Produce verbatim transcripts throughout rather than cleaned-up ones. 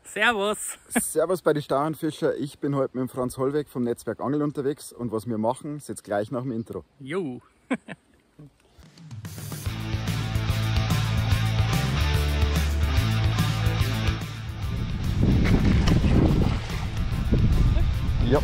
Servus! Servus bei die Stauernfischer. Ich bin heute mit dem Franz Hollweg vom Netzwerk Angel unterwegs und was wir machen, ist jetzt gleich nach dem Intro. Jo! Ja.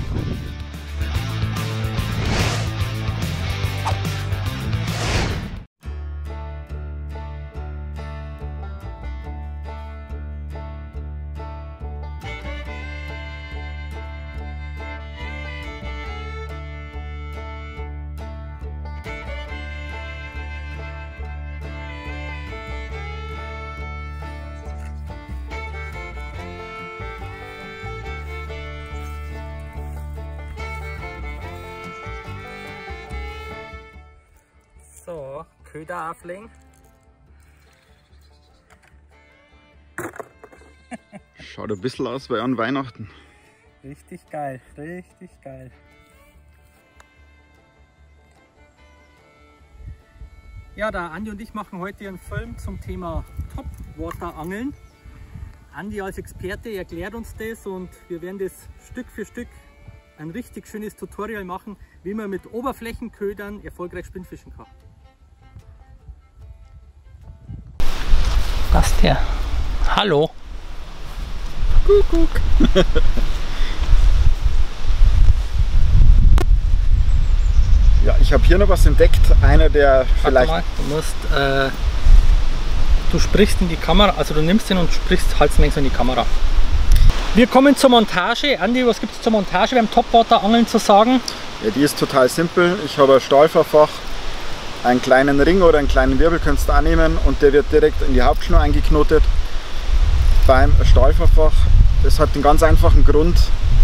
So, Köder auflegen. Schaut ein bisschen aus wie an Weihnachten. Richtig geil, richtig geil. Ja, der Andi und ich machen heute einen Film zum Thema Topwater-Angeln. Andi als Experte erklärt uns das und wir werden das Stück für Stück ein richtig schönes Tutorial machen, wie man mit Oberflächenködern erfolgreich Spinnfischen kann. Was der? Hallo? Kuckuck. Ja, ich habe hier noch was entdeckt. Einer der vielleicht... Warte mal, du musst... Äh, du sprichst in die Kamera, also du nimmst ihn und sprichst halsmäßig in die Kamera. Wir kommen zur Montage. Andi, was gibt es zur Montage beim Topwater-Angeln zu sagen? Ja, die ist total simpel. Ich habe ein Stahlverfach, einen kleinen Ring oder einen kleinen Wirbel kannst du annehmen und der wird direkt in die Hauptschnur eingeknotet. Beim Stahlverfach, das hat den ganz einfachen Grund.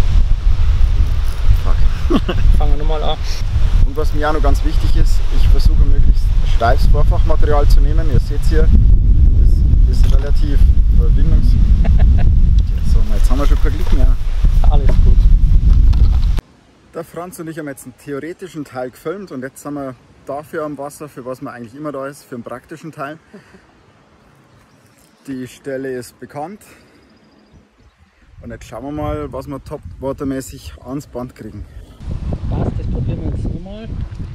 Fuck. Fangen wir nochmal an. Und was mir auch noch ganz wichtig ist, ich versuche möglichst steifes Vorfachmaterial zu nehmen. Ihr seht hier, das ist relativ verwindungs... So, jetzt haben wir schon verglichen, ja. Alles gut. Der Franz und ich haben jetzt einen theoretischen Teil gefilmt und jetzt sind wir dafür am Wasser, für was man eigentlich immer da ist, für den praktischen Teil. Die Stelle ist bekannt und jetzt schauen wir mal, was wir topwatermäßig ans Band kriegen. Passt, das probieren wir jetzt nochmal.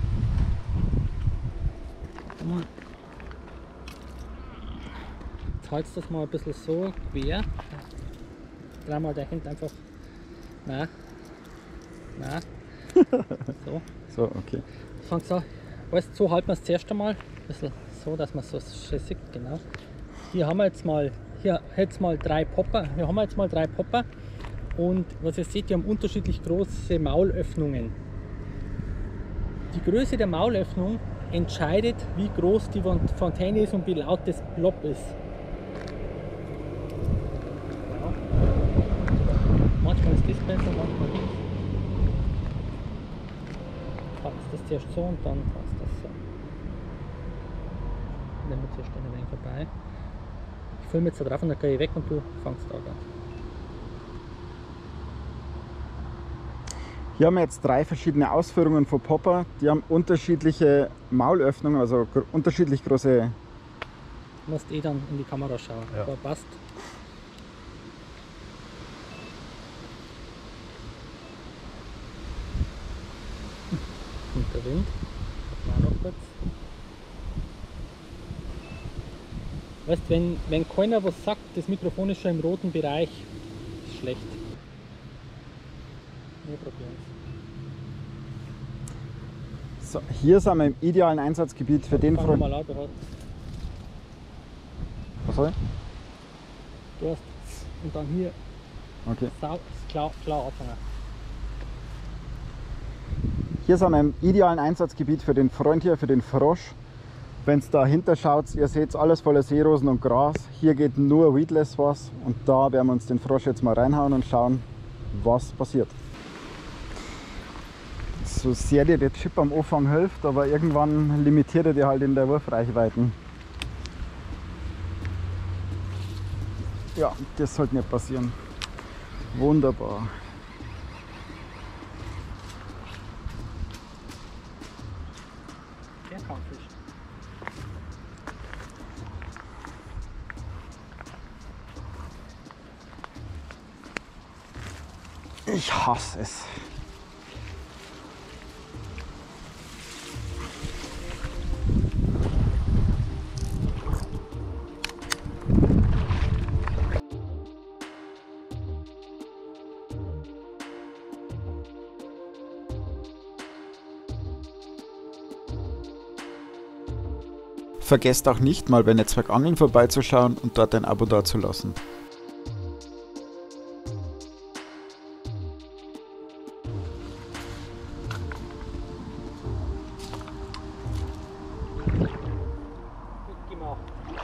Jetzt haltst du das mal ein bisschen so quer. Dreimal der Hand einfach. Nein. Nein. So. So, okay. Fangst an. Weißt, so halten wir es zuerst einmal. Ein bisschen so, dass man so schön sieht, genau. Hier haben wir jetzt mal, hier jetzt mal drei Popper. Hier haben wir jetzt mal drei Popper. Und was ihr seht, die haben unterschiedlich große Maulöffnungen. Die Größe der Maulöffnung entscheidet, wie groß die Fontäne ist und wie laut das Plop ist. Ja. Manchmal ist das besser, manchmal nicht. Passt das zuerst so und dann passt das so. In der Mitte stehen wir vorbei. Ich filme jetzt da drauf und dann gehe ich weg und du fangst da an. Hier haben wir jetzt drei verschiedene Ausführungen von Popper. Die haben unterschiedliche Maulöffnungen, also gr unterschiedlich große. Du musst eh dann in die Kamera schauen. Ja. Aber passt. Und der Wind. Mal noch kurz. Weißt, wenn, wenn keiner was sagt, das Mikrofon ist schon im roten Bereich, ist schlecht. Wir probieren es. So, hier sind wir im idealen Einsatzgebiet für den Freund. Mal an, du hast, Was soll ich? du hast und dann hier Okay. sau, klar, klar anfangen. Hier sind wir im idealen Einsatzgebiet für den Freund hier, für den Frosch. Wenn es dahinter schaut, ihr seht alles voller Seerosen und Gras. Hier geht nur Weedless was und da werden wir uns den Frosch jetzt mal reinhauen und schauen, was passiert. So sehr dir der Chip am Anfang hilft, aber irgendwann limitiert er dir halt in der Wurfreichweiten. Ja, das sollte nicht passieren. Wunderbar. Der kann fischen. Ich hasse es. Vergesst auch nicht mal bei Netzwerk Angeln vorbeizuschauen und dort ein Abo dazulassen. Gut gemacht.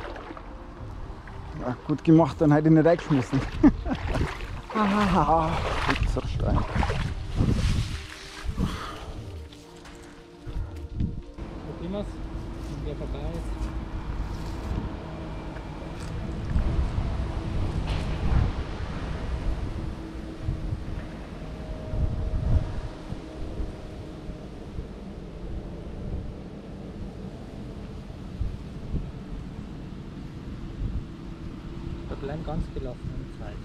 Ja, gut gemacht, dann hätte ich nicht reingeschmissen. Hahaha, Stein. Probieren wir es, wenn der vorbei ist. Da bleiben ganz gelassen in Zeit.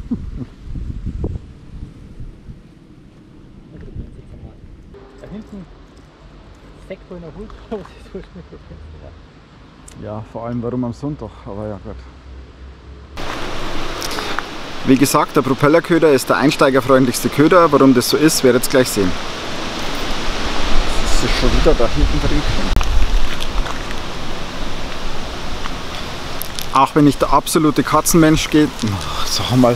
Wir probieren es jetzt einmal. Da hinten Sekt wohl noch gut, aber das ist mir gut. Ja, vor allem warum am Sonntag, aber ja gut. Wie gesagt, der Propellerköder ist der einsteigerfreundlichste Köder. Warum das so ist, werdet ihr gleich sehen. Das ist schon wieder da hinten drin. Auch wenn ich der absolute Katzenmensch geht, sag mal.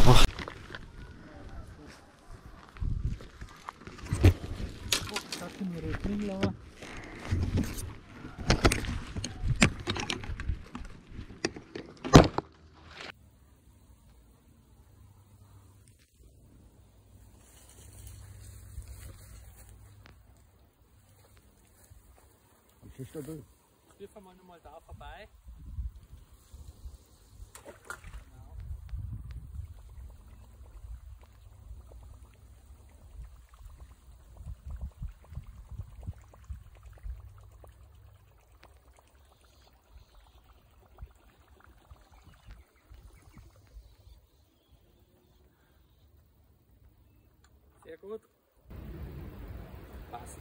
Wir fahren mal nochmal da vorbei. Sehr gut. Passt.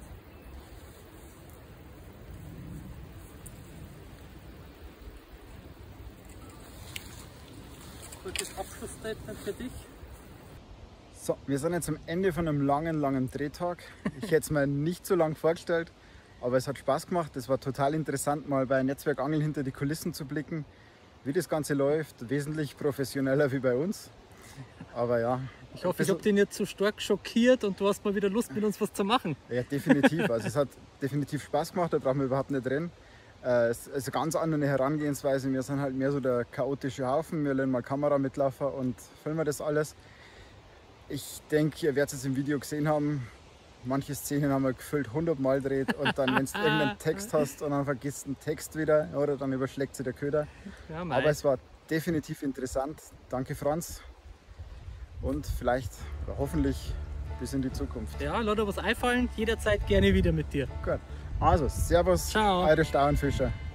Kurzes Abschlussstatement für dich. So, wir sind jetzt am Ende von einem langen, langen Drehtag. Ich hätte es mir nicht so lang vorgestellt, aber es hat Spaß gemacht. Es war total interessant, mal bei Netzwerk Angeln hinter die Kulissen zu blicken, wie das Ganze läuft. Wesentlich professioneller wie bei uns. Aber ja. Ich hoffe, ich habe dich nicht zu stark schockiert und du hast mal wieder Lust, mit uns was zu machen. Ja, definitiv. Also es hat definitiv Spaß gemacht, da brauchen wir überhaupt nicht reden. Es ist eine ganz andere Herangehensweise. Wir sind halt mehr so der chaotische Haufen. Wir lernen mal Kamera mitlaufen und filmen das alles. Ich denke, ihr werdet es im Video gesehen haben. Manche Szenen haben wir gefühlt hundert Mal gedreht und dann, wenn du irgendeinen Text hast und dann vergisst den Text wieder, oder dann überschlägt sich der Köder. Ja, aber es war definitiv interessant. Danke, Franz. Und vielleicht, oder hoffentlich, bis in die Zukunft. Ja, Leute, was einfallen, jederzeit gerne wieder mit dir. Gut. Also, Servus, ciao. eure Stauenfischer.